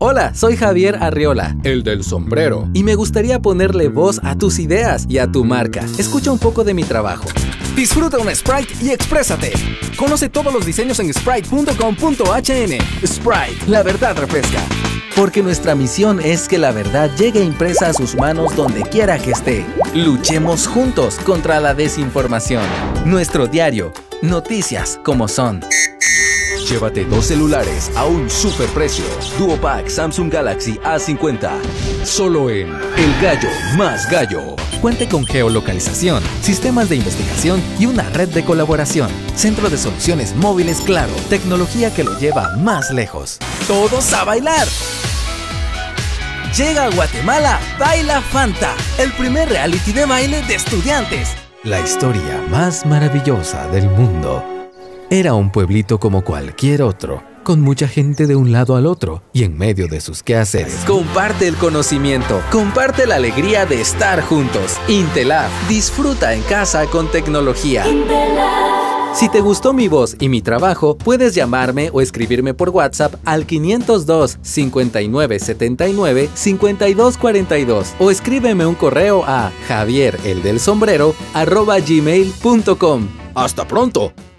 Hola, soy Javier Arriola, el del sombrero, y me gustaría ponerle voz a tus ideas y a tu marca. Escucha un poco de mi trabajo. Disfruta un Sprite y exprésate. Conoce todos los diseños en sprite.com.hn. Sprite, la verdad refresca. Porque nuestra misión es que la verdad llegue impresa a sus manos donde quiera que esté. Luchemos juntos contra la desinformación. Nuestro diario, noticias como son. Llévate 2 celulares a un superprecio. Duopack Samsung Galaxy A50. Solo en El Gallo Más Gallo. Cuente con geolocalización, sistemas de investigación y una red de colaboración. Centro de Soluciones Móviles Claro. Tecnología que lo lleva más lejos. ¡Todos a bailar! Llega a Guatemala Baila Fanta, el primer reality de baile de estudiantes. La historia más maravillosa del mundo. Era un pueblito como cualquier otro, con mucha gente de un lado al otro y en medio de sus quehaceres. Comparte el conocimiento, comparte la alegría de estar juntos. Intelab, disfruta en casa con tecnología. Si te gustó mi voz y mi trabajo, puedes llamarme o escribirme por WhatsApp al 502 59 79 52 42 o escríbeme un correo a javierelDelSombrero@gmail.com. ¡Hasta pronto!